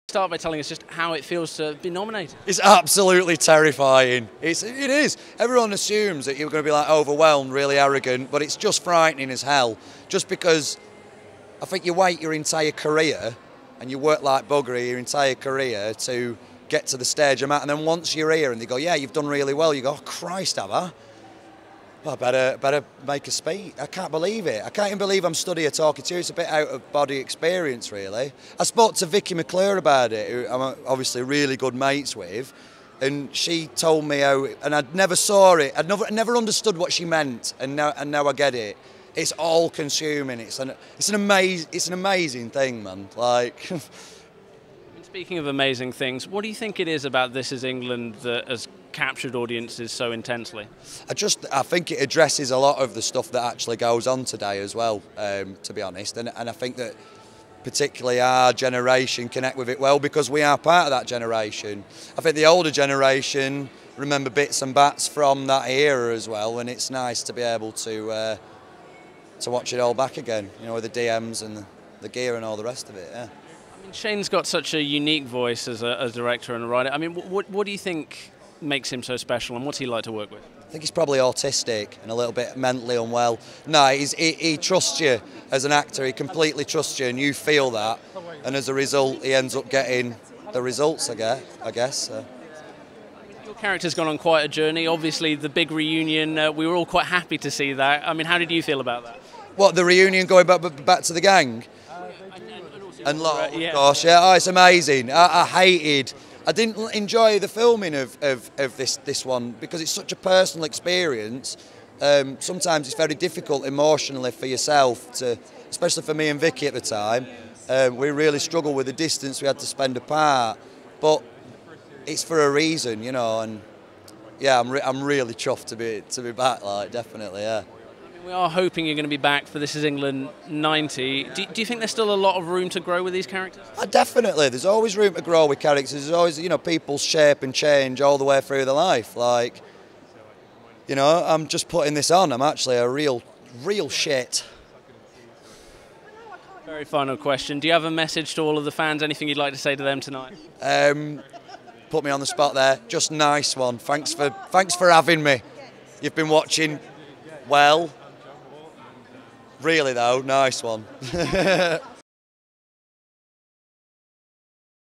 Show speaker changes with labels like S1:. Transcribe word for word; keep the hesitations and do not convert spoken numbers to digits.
S1: Start by telling us just how it feels to be nominated.
S2: It's absolutely terrifying. It's, it is. Everyone assumes that you're going to be like overwhelmed, really arrogant, but it's just frightening as hell. Just because I think you wait your entire career and you work like buggery your entire career to get to the stage I'm at, and then once you're here and they go, yeah, you've done really well, you go, oh Christ, have I? Well, I better, better make a speech. I can't believe it. I can't even believe I'm stood here talking to you. It's a bit out of body experience, really. I spoke to Vicky McClure about it, who I'm obviously really good mates with, and she told me how, and I'd never saw it. I'd never, never understood what she meant, and now, and now I get it. It's all consuming. It's an, it's an amazing, it's an amazing thing, man. Like.
S1: Speaking of amazing things, what do you think it is about This Is England that has captured audiences so intensely?
S2: I just, I think it addresses a lot of the stuff that actually goes on today as well, um, to be honest. And, and I think that particularly our generation connect with it well because we are part of that generation. I think the older generation remember bits and bats from that era as well, and it's nice to be able to uh, to watch it all back again, you know, with the D Ms and the, the gear and all the rest of it, yeah.
S1: Shane's got such a unique voice as a as director and a writer. I mean, what, what do you think makes him so special, and what's he like to work with?
S2: I think he's probably autistic and a little bit mentally unwell. No, he's, he, he trusts you as an actor. He completely trusts you, and you feel that. And as a result, he ends up getting the results, I guess. I guess so.
S1: Your character's gone on quite a journey. Obviously, the big reunion, uh, we were all quite happy to see that. I mean, how did you feel about that?
S2: What, the reunion going back, back to the gang? And Lot, of course, yeah. Oh, it's amazing. I, I hated, I didn't enjoy the filming of, of, of this, this one because it's such a personal experience. Um, sometimes it's very difficult emotionally for yourself to, especially for me and Vicky at the time. Um, we really struggled with the distance we had to spend apart, but it's for a reason, you know. And yeah, I'm, re I'm really chuffed to be to be back. Like, definitely, yeah.
S1: We are hoping you're going to be back for This Is England ninety. Do, do you think there's still a lot of room to grow with these characters?
S2: Uh, definitely. There's always room to grow with characters. There's always, you know, people shape and change all the way through their life. Like, you know, I'm just putting this on. I'm actually a real, real shit.
S1: Very final question. Do you have a message to all of the fans? Anything you'd like to say to them tonight?
S2: Um, put me on the spot there. Just nice one. Thanks for, thanks for having me. You've been watching well. Really though, nice one.